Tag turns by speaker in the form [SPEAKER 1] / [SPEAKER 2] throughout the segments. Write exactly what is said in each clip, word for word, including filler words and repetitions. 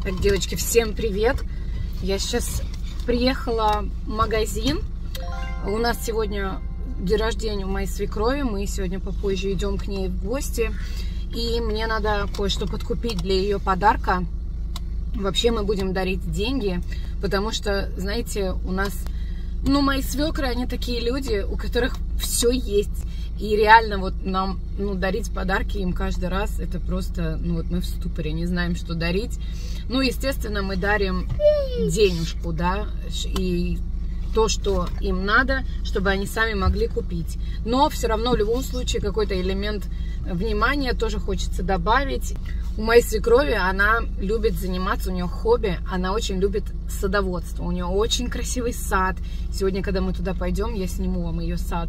[SPEAKER 1] Так, девочки, всем привет! Я сейчас приехала в магазин. У нас сегодня день рождения у моей свекрови. Мы сегодня попозже идем к ней в гости. И мне надо кое-что подкупить для ее подарка. Вообще мы будем дарить деньги, потому что, знаете, у нас, ну, мои свекры, они такие люди, у которых все есть. И реально вот нам, ну, дарить подарки им каждый раз, это просто, ну, вот мы в ступоре, не знаем, что дарить. Ну, естественно, мы дарим денежку, да, и то, что им надо, чтобы они сами могли купить. Но все равно в любом случае какой-то элемент внимания тоже хочется добавить. У моей свекрови, она любит заниматься, у нее хобби, она очень любит садоводство. У нее очень красивый сад. Сегодня, когда мы туда пойдем, я сниму вам ее сад.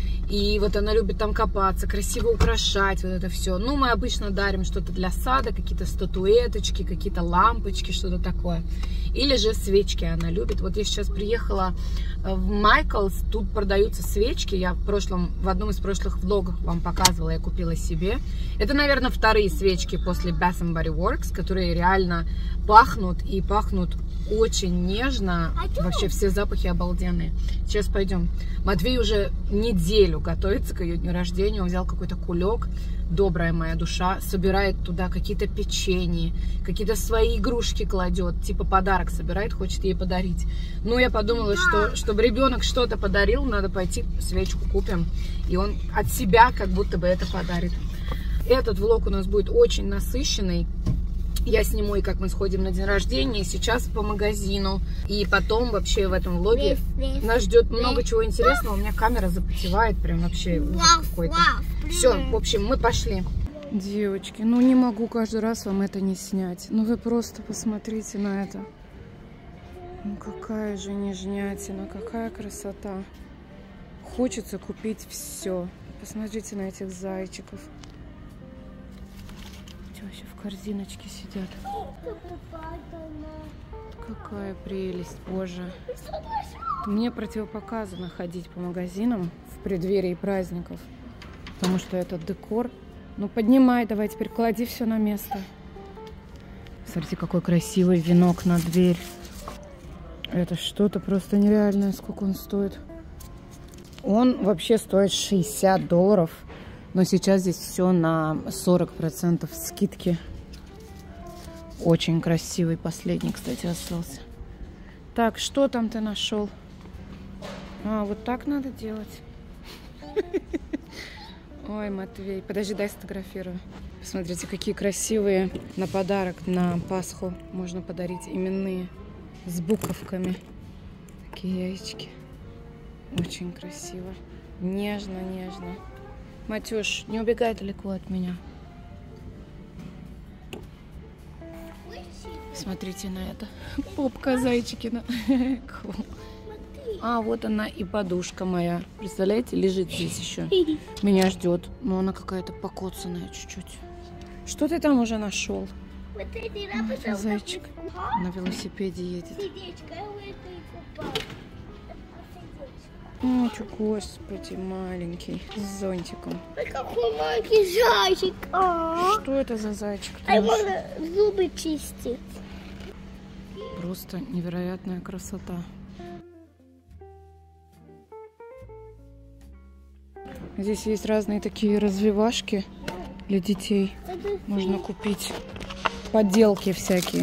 [SPEAKER 1] И вот она любит там копаться, красиво украшать вот это все. Ну, мы обычно дарим что-то для сада, какие-то статуэточки, какие-то лампочки, что-то такое. Или же свечки она любит. Вот я сейчас приехала в Майклс, тут продаются свечки. Я в прошлом, в одном из прошлых влогов вам показывала, я купила себе. Это, наверное, вторые свечки после Bath and Body Works, которые реально пахнут и пахнут очень нежно. Вообще все запахи обалденные. Сейчас пойдем. Матвей уже неделю готовится к ее дню рождения. Он взял какой-то кулек. Добрая моя душа. Собирает туда какие-то печенья, какие-то свои игрушки кладет. Типа подарок собирает, хочет ей подарить. Ну, я подумала, что чтобы ребенок что-то подарил, надо пойти свечку купим. И он от себя как будто бы это подарит. Этот влог у нас будет очень насыщенный. Я сниму, и как мы сходим на день рождения, сейчас по магазину. И потом вообще в этом влоге нас ждет много чего интересного. У меня камера запотевает, прям вообще какой-то. Все, в общем, мы пошли. Девочки, ну не могу каждый раз вам это не снять. Ну вы просто посмотрите на это. Ну какая же нежнятина, какая красота. Хочется купить все. Посмотрите на этих зайчиков. Вообще в корзиночке сидят. Какая прелесть, боже. Мне противопоказано ходить по магазинам в преддверии праздников, потому что этот декор. Ну поднимай, давай теперь клади все на место. Смотрите, какой красивый венок на дверь. Это что-то просто нереальное, сколько он стоит. Он вообще стоит шестьдесят долларов. Но сейчас здесь все на сорок процентов скидки. Очень красивый. Последний, кстати, остался. Так, что там ты нашел? А, вот так надо делать. Ой, Матвей. Подожди, дай сфотографирую. Посмотрите, какие красивые на подарок на Пасху можно подарить. Именные. С буковками. Такие яички. Очень красиво. Нежно-нежно. Матюш, не убегай далеко от меня. Смотрите на это. Попка зайчикина. А, вот она и подушка моя. Представляете, лежит здесь еще. Меня ждет. Но она какая-то покоцанная чуть-чуть. Что ты там уже нашел? А, зайчик на велосипеде едет. Ой, чё, господи, маленький, с зонтиком.
[SPEAKER 2] Ой, какой маленький зайчик. А-а-а.
[SPEAKER 1] Что это за зайчик?
[SPEAKER 2] А его можно зубы чистить.
[SPEAKER 1] Просто невероятная красота. Здесь есть разные такие развивашки для детей. Можно купить поделки всякие.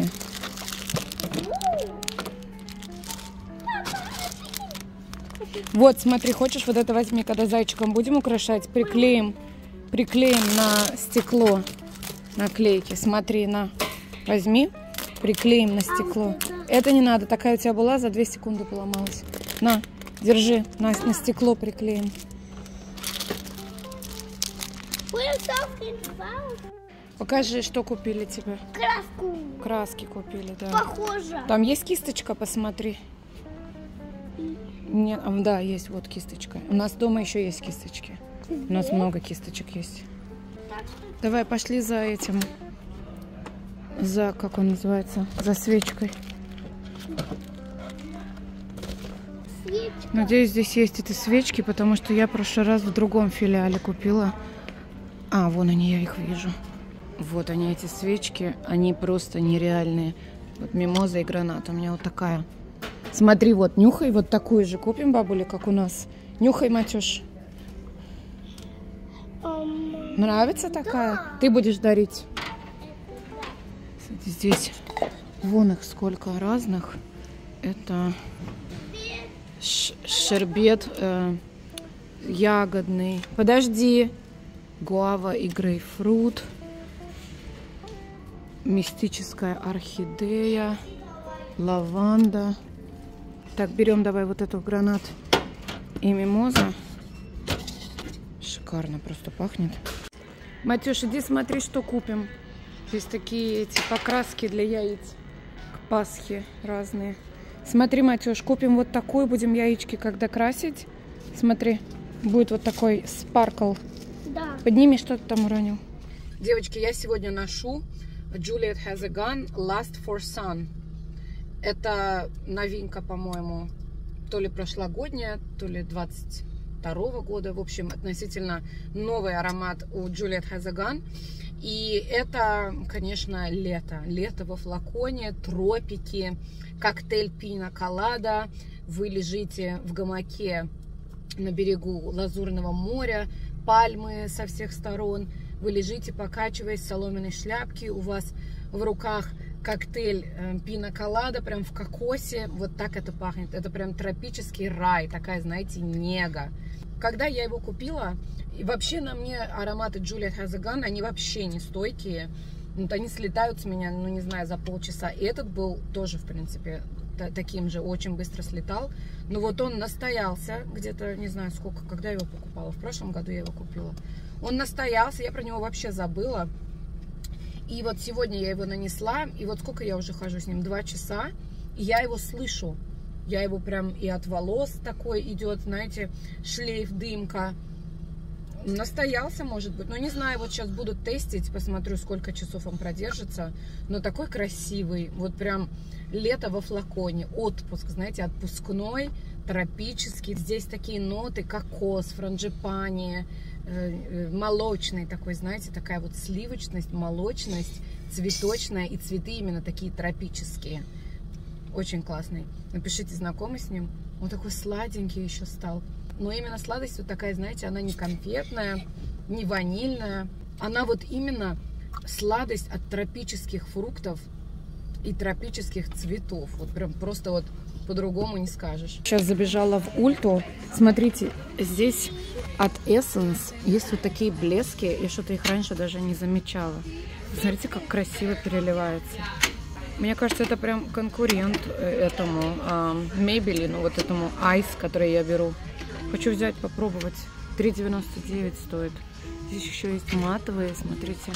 [SPEAKER 1] Вот, смотри, хочешь, вот это возьми, когда зайчиком будем украшать, приклеим, приклеим на стекло наклейки. Смотри, на, возьми, приклеим на стекло. Это не надо, такая у тебя была, за две секунды поломалась. На, держи, на, на стекло приклеим. Покажи, что купили тебе.
[SPEAKER 2] Краску.
[SPEAKER 1] Краски купили, да.
[SPEAKER 2] Похоже.
[SPEAKER 1] Там есть кисточка, посмотри. Нет, да, есть вот кисточка. У нас дома еще есть кисточки. У нас много кисточек есть. Давай, пошли за этим. За, как он называется? За свечкой.
[SPEAKER 2] Свечка.
[SPEAKER 1] Надеюсь, здесь есть эти свечки, потому что я в прошлый раз в другом филиале купила. А, вон они, я их вижу. Вот они, эти свечки. Они просто нереальные. Вот мимоза и гранат. У меня вот такая. Смотри, вот, нюхай. Вот такую же купим, бабуле, как у нас. Нюхай, Матюш.
[SPEAKER 2] Um,
[SPEAKER 1] Нравится такая?
[SPEAKER 2] Да.
[SPEAKER 1] Ты будешь дарить. Кстати, здесь вон их сколько разных. Это шербет э, ягодный. Подожди. Гуава и грейпфрут. Мистическая орхидея. Лаванда. Так, берем давай вот эту гранат и мимоза. Шикарно просто пахнет. Матюш, иди смотри, что купим. Здесь такие эти покраски для яиц к Пасхе разные. Смотри, Матюш, купим вот такую, будем яички когда красить. Смотри, будет вот такой спаркл.
[SPEAKER 2] Да.
[SPEAKER 1] Подними, что ты там уронил. Девочки, я сегодня ношу Juliet Has a Gun Last for Sun. Это новинка, по-моему, то ли прошлогодняя, то ли двадцать второго года. В общем, относительно новый аромат у Juliet Has a Gun. И это, конечно, лето. Лето во флаконе, тропики, коктейль пина колада. Вы лежите в гамаке на берегу Лазурного моря, пальмы со всех сторон. Вы лежите, покачиваясь в соломенной шляпке. У вас в руках коктейль э, пина колада, прям в кокосе. Вот так это пахнет. Это прям тропический рай. Такая, знаете, нега. Когда я его купила, и вообще на мне ароматы Juliet Has a Gun, они вообще не стойкие. Вот они слетают с меня, ну не знаю, за полчаса. И этот был тоже, в принципе, таким же, очень быстро слетал. Но вот он настоялся где-то, не знаю сколько, когда я его покупала. В прошлом году я его купила. Он настоялся, я про него вообще забыла. И вот сегодня я его нанесла, и вот сколько я уже хожу с ним, два часа, и я его слышу. Я его прям и от волос такой идет, знаете, шлейф, дымка. Настоялся, может быть, но не знаю, вот сейчас буду тестить, посмотрю, сколько часов он продержится. Но такой красивый, вот прям лето во флаконе, отпуск, знаете, отпускной, тропический. Здесь такие ноты, кокос, франджипани, молочный такой, знаете, такая вот сливочность, молочность, цветочная, и цветы именно такие тропические. Очень классный. Напишите, знакомы с ним. Он такой сладенький еще стал. Но именно сладость вот такая, знаете, она не конфетная, не ванильная. Она вот именно сладость от тропических фруктов и тропических цветов. Вот прям просто вот по-другому не скажешь. Сейчас забежала в Ульту. Смотрите, здесь от Essence есть вот такие блески. Я что-то их раньше даже не замечала. Смотрите, как красиво переливается. Мне кажется, это прям конкурент этому э, Maybelline, вот этому Ice, который я беру. Хочу взять, попробовать. три девяносто девять стоит. Здесь еще есть матовые, смотрите.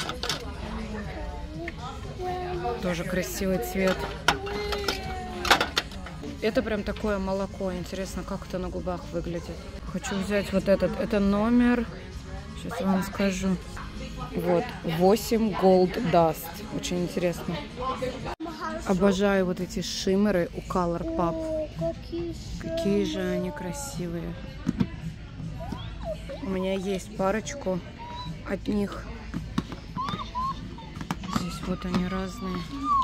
[SPEAKER 1] Тоже красивый цвет. Это прям такое молоко. Интересно, как это на губах выглядит. Хочу взять вот этот. Это номер, сейчас я вам скажу. Вот, восемь Gold Dust. Очень интересно. Обожаю вот эти шиммеры у Colourpop. Какие же они красивые. У меня есть парочку от них. Здесь вот они разные.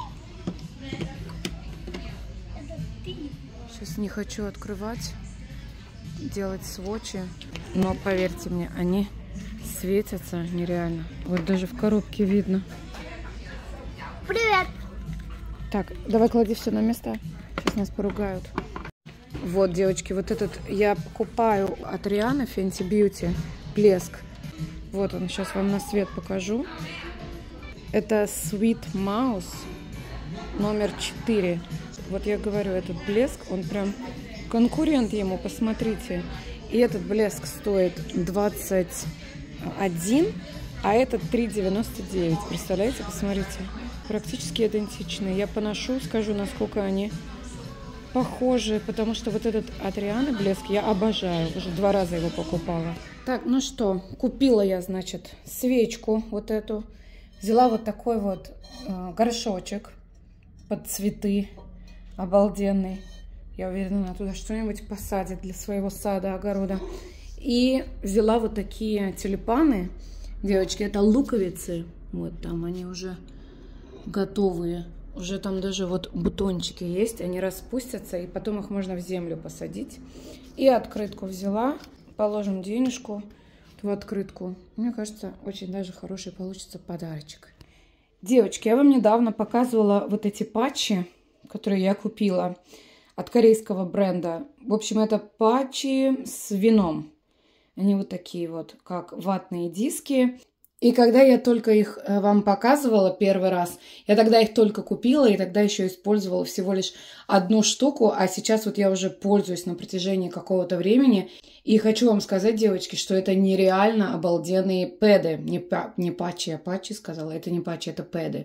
[SPEAKER 1] Сейчас не хочу открывать, делать сводчи. Но поверьте мне, они светятся нереально. Вот даже в коробке видно.
[SPEAKER 2] Привет!
[SPEAKER 1] Так, давай клади все на место. Сейчас нас поругают. Вот, девочки, вот этот я покупаю от Рианы Fenty Beauty блеск. Вот он, сейчас вам на свет покажу. Это Sweet Mouse номер четыре. Вот я говорю, этот блеск, он прям конкурент ему, посмотрите. И этот блеск стоит двадцать один, а этот три девяносто девять. Представляете, посмотрите. Практически идентичные. Я поношу, скажу, насколько они похожи, потому что вот этот от Рианы блеск я обожаю. Уже два раза его покупала. Так, ну что, купила я, значит, свечку вот эту. Взяла вот такой вот э, горшочек под цветы. Обалденный. Я уверена, она туда что-нибудь посадит для своего сада, огорода. И взяла вот такие тюльпаны. Девочки, это луковицы. Вот там они уже готовые. Уже там даже вот бутончики есть, они распустятся, и потом их можно в землю посадить. И открытку взяла, положим денежку в открытку. Мне кажется, очень даже хороший получится подарочек. Девочки, я вам недавно показывала вот эти патчи, которые я купила от корейского бренда. В общем, это патчи с вином. Они вот такие вот, как ватные диски. И когда я только их вам показывала первый раз, я тогда их только купила, и тогда еще использовала всего лишь одну штуку, а сейчас вот я уже пользуюсь на протяжении какого-то времени. И хочу вам сказать, девочки, что это нереально обалденные пэды. Не, не патчи, а патчи сказала. Это не патчи, это пэды.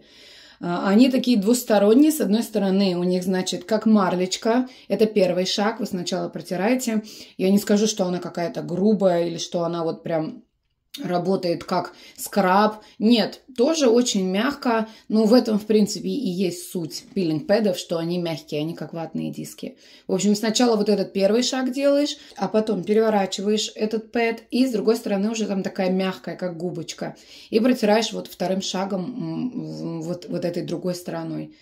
[SPEAKER 1] Они такие двусторонние. С одной стороны у них, значит, как марлечка. Это первый шаг. Вы сначала протираете. Я не скажу, что она какая-то грубая или что она вот прям работает как скраб. Нет, тоже очень мягко. Но в этом, в принципе, и есть суть пилинг-пэдов, что они мягкие, они как ватные диски. В общем, сначала вот этот первый шаг делаешь, а потом переворачиваешь этот пэд, и с другой стороны уже там такая мягкая, как губочка. И протираешь вот вторым шагом вот, вот этой другой стороной.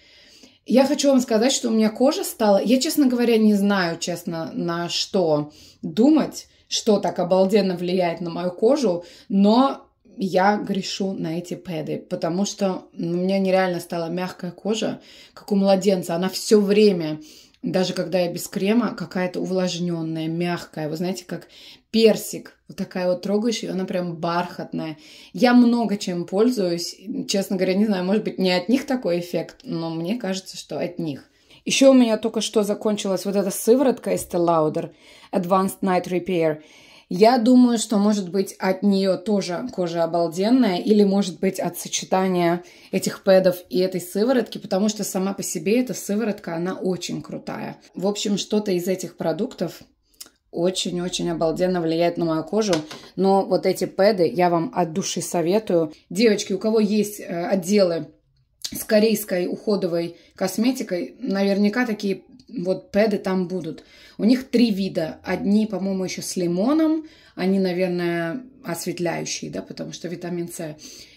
[SPEAKER 1] Я хочу вам сказать, что у меня кожа стала... Я, честно говоря, не знаю, честно, на что думать, что так обалденно влияет на мою кожу, но я грешу на эти пэды, потому что у меня нереально стала мягкая кожа, как у младенца. Она все время, даже когда я без крема, какая-то увлажненная, мягкая. Вы знаете, как персик. Вот такая вот трогаешь ее, она прям бархатная. Я много чем пользуюсь. Честно говоря, не знаю, может быть, не от них такой эффект, но мне кажется, что от них. Еще у меня только что закончилась вот эта сыворотка Estee Lauder Advanced Night Repair. Я думаю, что может быть от нее тоже кожа обалденная, или может быть от сочетания этих пэдов и этой сыворотки, потому что сама по себе эта сыворотка, она очень крутая. В общем, что-то из этих продуктов очень-очень обалденно влияет на мою кожу. Но вот эти пэды я вам от души советую. Девочки, у кого есть отделы с корейской уходовой косметикой, наверняка такие вот пэды там будут. У них три вида. Одни, по-моему, еще с лимоном. Они, наверное, осветляющие, да, потому что витамин С.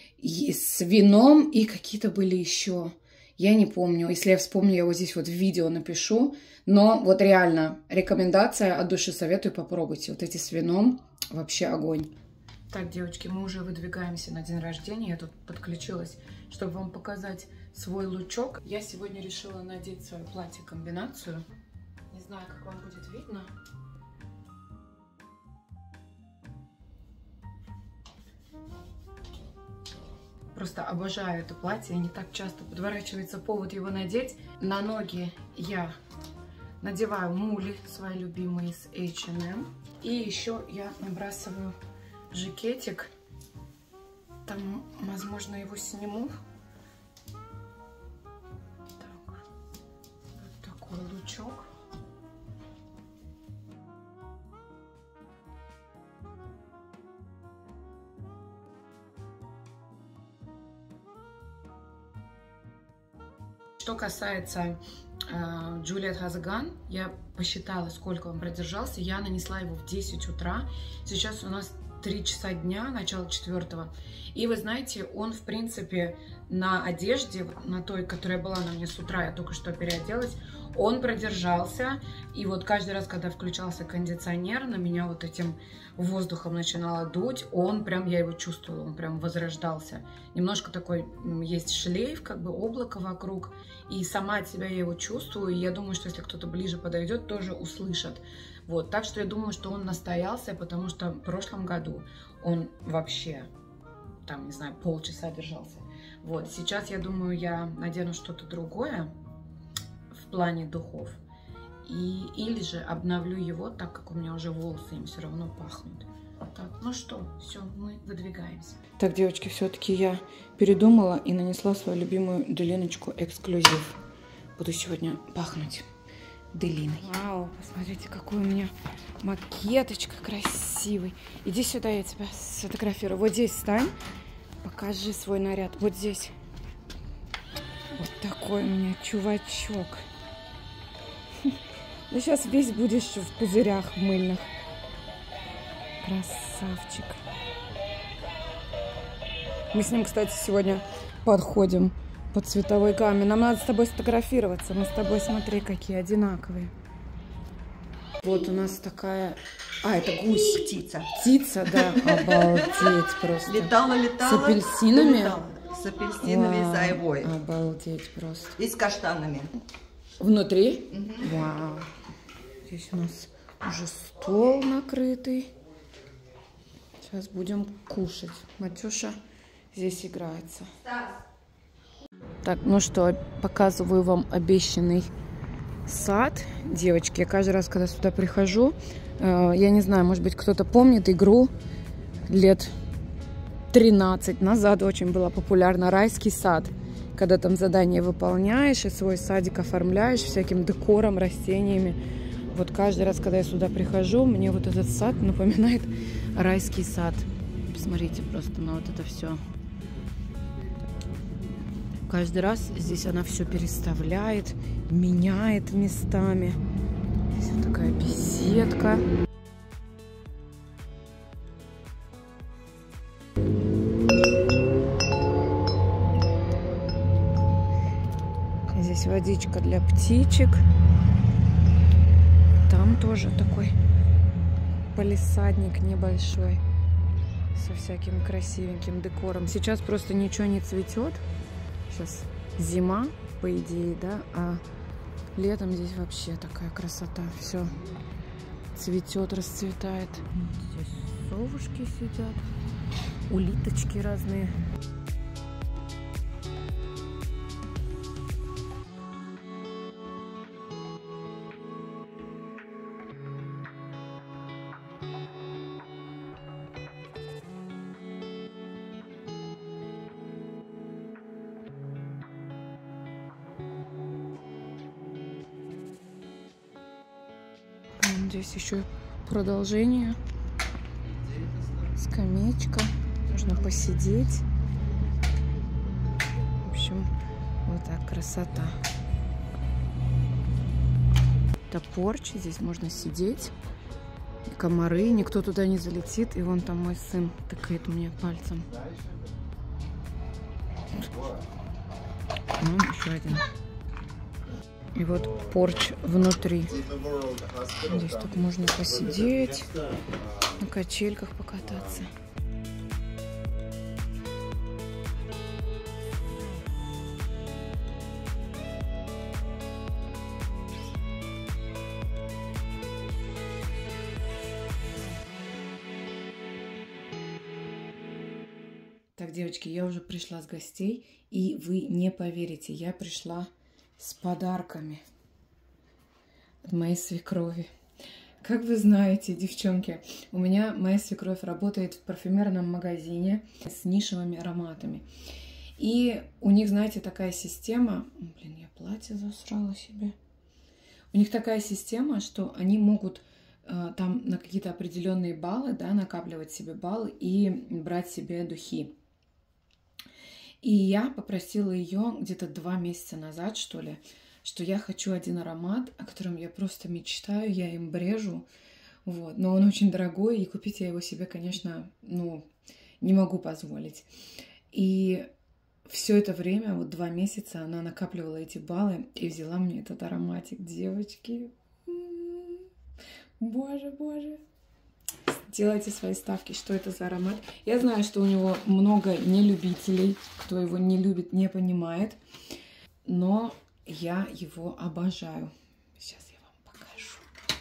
[SPEAKER 1] И с вином и какие-то были еще. Я не помню. Если я вспомню, я вот здесь вот в видео напишу. Но вот реально рекомендация от души советую, попробуйте. Вот эти с вином вообще огонь. Так, девочки, мы уже выдвигаемся на день рождения. Я тут подключилась, чтобы вам показать свой лучок. Я сегодня решила надеть свое платье-комбинацию. Не знаю, как вам будет видно. Просто обожаю это платье. Не так часто подворачивается повод его надеть. На ноги я надеваю мули, свои любимые с эйч энд эм. И еще я набрасываю жакетик. Там, возможно, его сниму. Так. Вот такой лучок. Что касается э, Juliette Hazan, я посчитала, сколько он продержался. Я нанесла его в десять утра. Сейчас у нас три часа дня, начало четвертого. И вы знаете, он, в принципе, на одежде, на той, которая была на мне с утра, я только что переоделась, он продержался. И вот каждый раз, когда включался кондиционер, на меня вот этим воздухом начинало дуть, он прям, я его чувствовала, он прям возрождался. Немножко такой есть шлейф, как бы облако вокруг. И сама от себя я его чувствую. И я думаю, что если кто-то ближе подойдет, тоже услышат. Вот, так что я думаю, что он настоялся, потому что в прошлом году он вообще, там, не знаю, полчаса держался. Вот, сейчас, я думаю, я надену что-то другое в плане духов. И, или же обновлю его, так как у меня уже волосы им все равно пахнут. Так, ну что, все, мы выдвигаемся. Так, девочки, все-таки я передумала и нанесла свою любимую Делиночку эксклюзив. Буду сегодня пахнуть Делиной. Вау, посмотрите, какой у меня макеточка красивый. Иди сюда, я тебя сфотографирую. Вот здесь стань, покажи свой наряд. Вот здесь. Вот такой у меня чувачок. Да сейчас весь будешь в пузырях мыльных. Красавчик. Мы с ним, кстати, сегодня подходим по цветовой гамме. Нам надо с тобой сфотографироваться. Мы с тобой, смотри, какие одинаковые. Вот у нас такая... А, это гусь.
[SPEAKER 3] Птица.
[SPEAKER 1] Птица, да. Обалдеть просто.
[SPEAKER 3] Летала, летала.
[SPEAKER 1] С апельсинами?
[SPEAKER 3] Летала. С апельсинами и айвой.
[SPEAKER 1] Обалдеть просто.
[SPEAKER 3] И с каштанами.
[SPEAKER 1] Внутри?
[SPEAKER 3] Угу.
[SPEAKER 1] Вау. Здесь у нас уже стол накрытый. Сейчас будем кушать. Матюша здесь играется. Так, ну что, показываю вам обещанный сад. Девочки, я каждый раз, когда сюда прихожу, э, я не знаю, может быть, кто-то помнит игру лет тринадцать назад. Очень была популярна «Райский сад». Когда там задание выполняешь и свой садик оформляешь всяким декором, растениями. Вот каждый раз, когда я сюда прихожу, мне вот этот сад напоминает райский сад. Посмотрите просто на вот это все. Каждый раз здесь она все переставляет, меняет местами. Здесь вот такая беседка. Здесь водичка для птичек. Там тоже такой палисадник небольшой со всяким красивеньким декором. Сейчас просто ничего не цветет. Сейчас зима, по идее, да, а летом здесь вообще такая красота. Все цветет, расцветает. Здесь совушки сидят, улиточки разные. Здесь еще продолжение. Скамеечка. Можно посидеть. В общем, вот так красота. Это порч. Здесь можно сидеть. Комары. Никто туда не залетит. И вон там мой сын тыкает мне пальцем. Ну, еще один. И вот порч внутри. Здесь тут можно посидеть, на качельках покататься. Так, девочки, я уже пришла с гостей, и вы не поверите, я пришла с подарками от моей свекрови. Как вы знаете, девчонки, у меня моя свекровь работает в парфюмерном магазине с нишевыми ароматами. И у них, знаете, такая система... Блин, я платье засрала себе. У них такая система, что они могут э, там на какие-то определенные баллы, да, накапливать себе баллы и брать себе духи. И я попросила ее где-то два месяца назад, что ли, что я хочу один аромат, о котором я просто мечтаю, я им брежу, вот. Но он очень дорогой, и купить я его себе, конечно, ну, не могу позволить. И все это время, вот два месяца, она накапливала эти баллы и взяла мне этот ароматик, девочки. Боже, боже. Делайте свои ставки, что это за аромат. Я знаю, что у него много нелюбителей, кто его не любит, не понимает, но я его обожаю. Сейчас я вам покажу.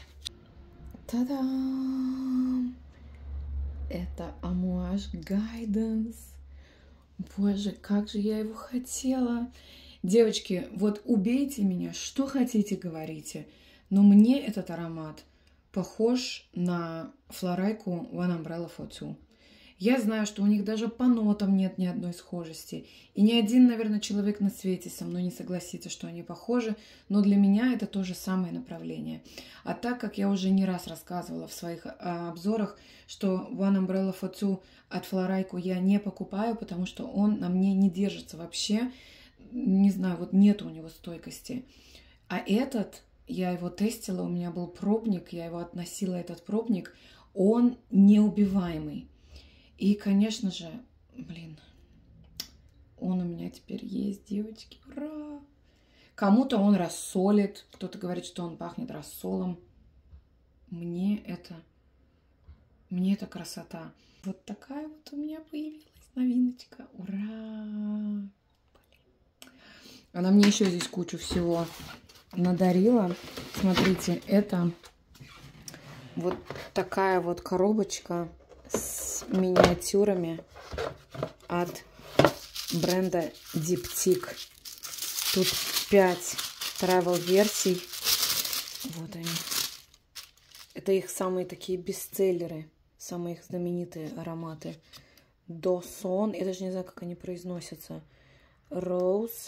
[SPEAKER 1] Та-дам! Это Amouage Guidance. Боже, как же я его хотела. Девочки, вот убейте меня, что хотите, говорите, но мне этот аромат похож на флорайку One Umbrella for Two. Я знаю, что у них даже по нотам нет ни одной схожести. И ни один, наверное, человек на свете со мной не согласится, что они похожи. Но для меня это то же самое направление. А так как я уже не раз рассказывала в своих а, обзорах, что One Umbrella for Two от флорайку я не покупаю, потому что он на мне не держится вообще. Не знаю, вот нет у него стойкости. А этот... Я его тестила, у меня был пробник, я его относила, этот пробник, он неубиваемый. И, конечно же, блин, он у меня теперь есть, девочки. Ура! Кому-то он рассолит, кто-то говорит, что он пахнет рассолом. Мне это, мне это красота. Вот такая вот у меня появилась новиночка. Ура! Она мне еще здесь кучу всего надарила. Смотрите, это вот такая вот коробочка с миниатюрами от бренда Diptyque. Тут пять travel версий. Вот они. Это их самые такие бестселлеры, самые их знаменитые ароматы. Досон, я даже не знаю, как они произносятся. Rose,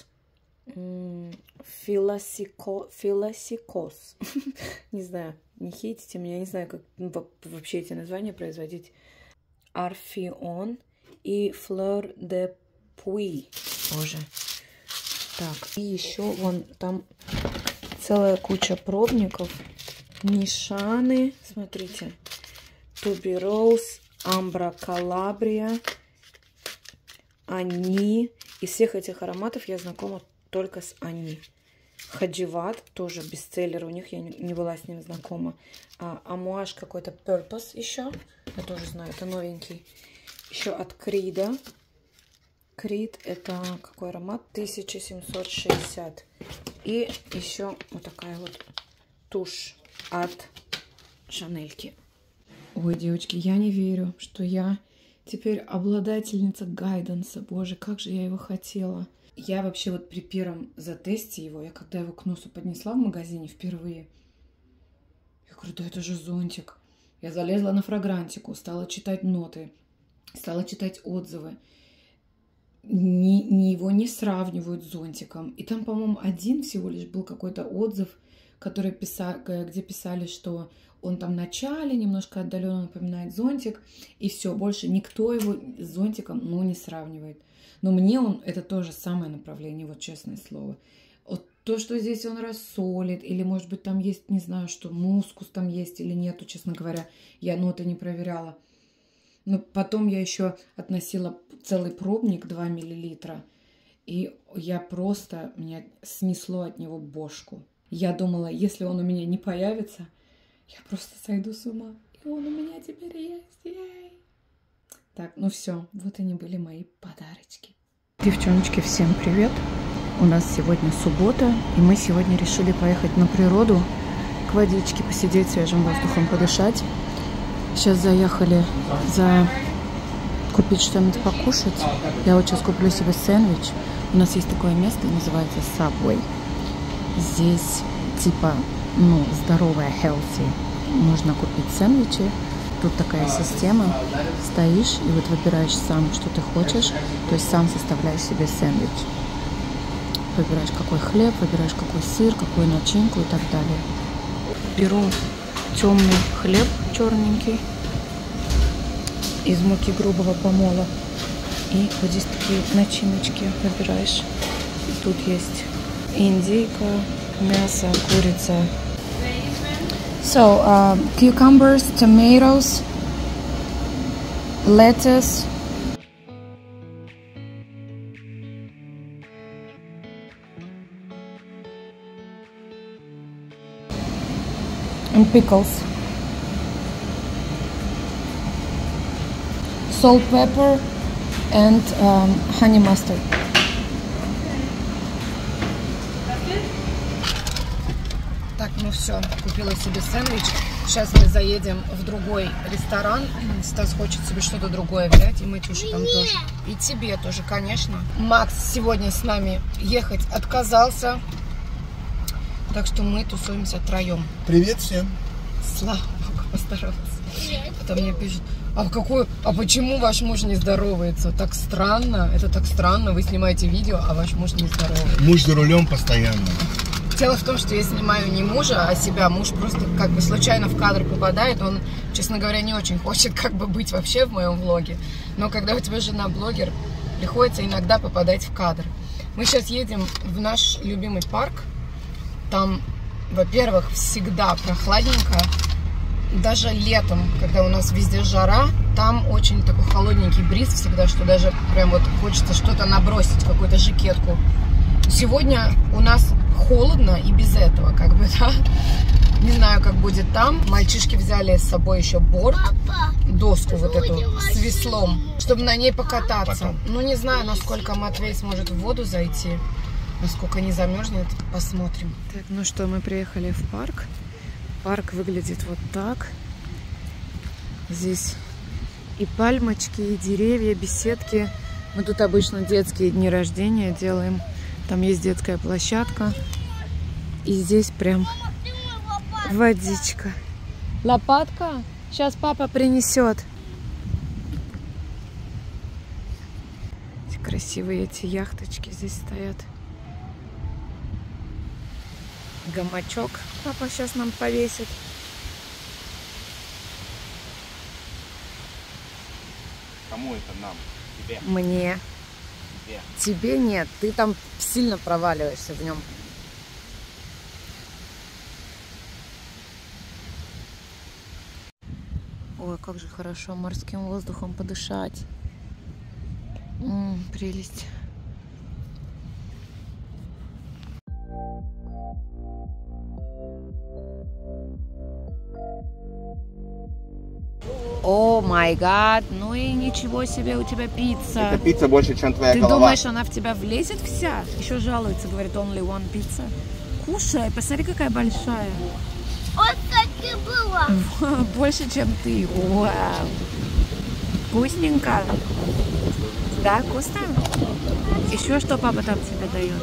[SPEAKER 1] Филосикос. Не знаю, не хейтите меня, не знаю, как вообще эти названия производить. Арфион и Fleur de Puy. Боже. Так, и еще вон там целая куча пробников. Нишаны, смотрите. Тубероуз, Амбра Калабрия, Ани. Из всех этих ароматов я знакома только с Ани. Хадживат, тоже бестселлер у них, я не, не была с ним знакома. А, Амуаш какой-то Purpose еще, я тоже знаю, это новенький. Еще от Крида. Крид это какой аромат? тысяча семьсот шестьдесят. И еще вот такая вот тушь от Шанельки. Ой, девочки, я не верю, что я теперь обладательница гайденса. Боже, как же я его хотела. Я вообще вот при первом затесте его, я когда его к носу поднесла в магазине впервые, я говорю, да это же зонтик. Я залезла на фрагрантику, стала читать ноты, стала читать отзывы. Ни, ни его не сравнивают с зонтиком. И там, по-моему, один всего лишь был какой-то отзыв, который писа... где писали, что он там в начале немножко отдаленно напоминает зонтик, и все, больше никто его с зонтиком, ну, не сравнивает. Но мне он, это тоже самое направление, вот честное слово. Вот то, что здесь он рассолит, или, может быть, там есть, не знаю, что мускус там есть или нету, честно говоря, я ноты не проверяла. Но потом я еще относила целый пробник два миллилитра, и я просто, меня снесло от него бошку. Я думала, если он у меня не появится, я просто сойду с ума. И он у меня теперь есть. Ей. Так, ну все, вот они были мои подарочки. Девчоночки, всем привет. У нас сегодня суббота, и мы сегодня решили поехать на природу, к водичке, посидеть, свежим воздухом подышать. Сейчас заехали за купить что-нибудь покушать. Я вот сейчас куплю себе сэндвич. У нас есть такое место, называется Subway. Здесь типа, ну, здоровая, healthy. Можно купить сэндвичи. Тут такая система. Стоишь и вот выбираешь сам, что ты хочешь. То есть сам составляешь себе сэндвич. Выбираешь, какой хлеб, выбираешь, какой сыр, какую начинку и так далее. Беру темный хлеб, черненький, из муки грубого помола. И вот здесь такие начиночки выбираешь. Тут есть индейка, мясо, курица. So, uh, cucumbers, tomatoes, lettuce. And pickles. Salt, pepper, and um, honey mustard. Так, ну все, купила себе сэндвич. Сейчас мы заедем в другой ресторан. Стас хочет себе что-то другое взять, и Матюша там тоже. И тебе тоже, конечно. Макс сегодня с нами ехать отказался. Так что мы тусуемся втроем.
[SPEAKER 4] Привет всем.
[SPEAKER 1] Слава Богу, поздоровался. Потом мне пишут, а какой, а почему ваш муж не здоровается? Так странно, это так странно, вы снимаете видео, а ваш муж не здоровается.
[SPEAKER 4] Муж за рулем постоянно.
[SPEAKER 1] Дело в том, что я снимаю не мужа, а себя. Муж просто как бы случайно в кадр попадает. Он, честно говоря, не очень хочет как бы быть вообще в моем влоге. Но когда у тебя жена блогер, приходится иногда попадать в кадр. Мы сейчас едем в наш любимый парк. Там, во-первых, всегда прохладненько. даже летом, когда у нас везде жара, там очень такой холодненький бриз всегда, что даже прям вот хочется что-то набросить, какую-то жакетку. Сегодня у нас холодно и без этого, как бы, да. Не знаю, как будет там. Мальчишки взяли с собой еще борт, доску вот эту с веслом, чтобы на ней покататься. Ну, не знаю, насколько Матвей сможет в воду зайти, насколько не замерзнет, посмотрим. Так, ну что, мы приехали в парк. Парк выглядит вот так. Здесь и пальмочки, и деревья, беседки. Мы тут обычно детские дни рождения делаем. Там есть детская площадка. И здесь прям водичка. Лопатка? Сейчас папа принесет. Красивые эти яхточки здесь стоят. Гамачок папа сейчас нам повесит.
[SPEAKER 5] Кому это нам? Тебе?
[SPEAKER 1] Мне.
[SPEAKER 5] Тебе?
[SPEAKER 1] Тебе нет. Ты там сильно проваливаешься в нем. Ой, как же хорошо морским воздухом подышать. М-м, прелесть. О май гад, ну и ничего себе у тебя пицца.
[SPEAKER 5] Это пицца больше, чем твоя
[SPEAKER 1] Ты
[SPEAKER 5] голова.
[SPEAKER 1] думаешь, она в тебя влезет вся? Еще жалуется, говорит, only one pizza. Кушай, посмотри, какая большая.
[SPEAKER 2] Вот так и было.
[SPEAKER 1] Больше, чем ты. Вау. Вкусненько. Да, вкусно? Еще что папа там тебе дает?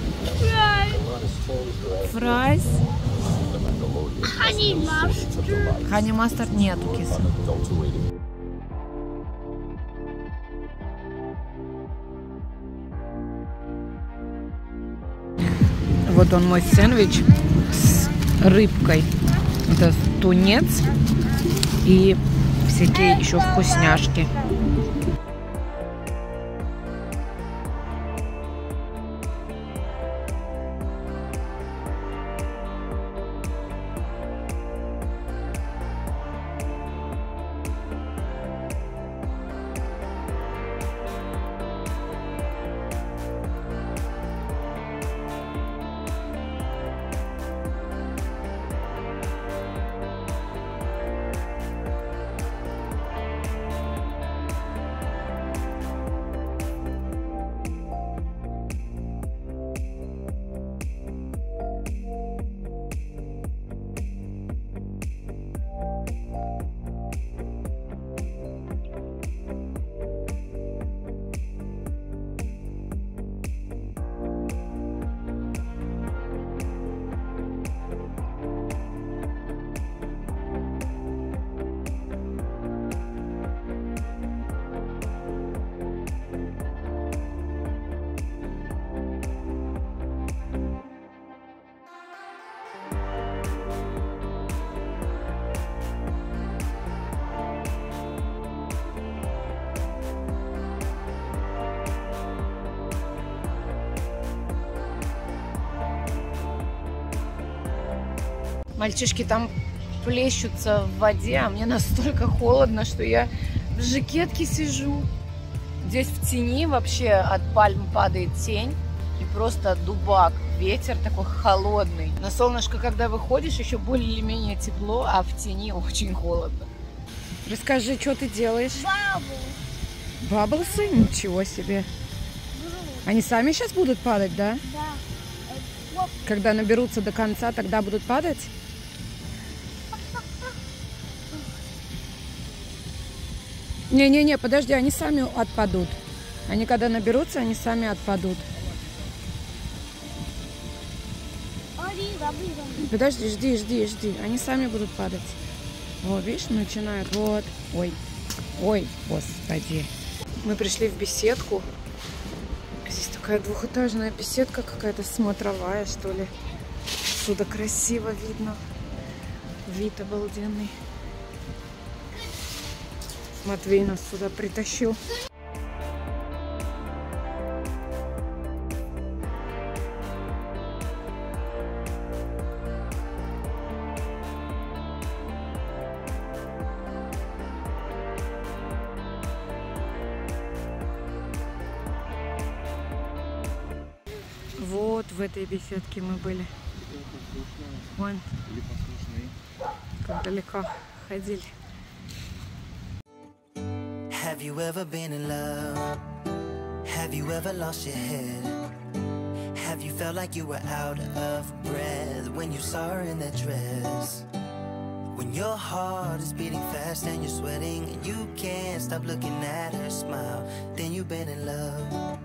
[SPEAKER 1] Фрайс.
[SPEAKER 2] Honey mustard.
[SPEAKER 1] Хани мастер нету, киса. Вот он мой сэндвич с рыбкой. Это тунец и всякие еще вкусняшки. Мальчишки там плещутся в воде, а мне настолько холодно, что я в жакетке сижу. Здесь в тени вообще от пальм падает тень и просто дубак. Ветер такой холодный. На солнышко, когда выходишь, еще более-менее тепло, а в тени очень холодно. Расскажи, что ты делаешь?
[SPEAKER 2] Бабу.
[SPEAKER 1] Баблсы? Ничего себе. Они сами сейчас будут падать, да?
[SPEAKER 2] Да.
[SPEAKER 1] Когда наберутся до конца, тогда будут падать? Не-не-не, подожди, они сами отпадут. Они когда наберутся, они сами отпадут. Подожди, жди, жди, жди. Они сами будут падать. Вот, видишь, начинают. Вот. Ой. Ой, господи. Мы пришли в беседку. Здесь такая двухэтажная беседка какая-то, смотровая, что ли. Отсюда красиво видно. Вид обалденный. Матвей нас сюда притащил. в этой беседке мы были. Вон, как далеко ходили.
[SPEAKER 6] Have you ever been in love? Have you ever lost your head? Have you felt like you were out of breath when you saw her in that dress? When your heart is beating fast and you're sweating and you can't stop looking at her smile, then you've been in love.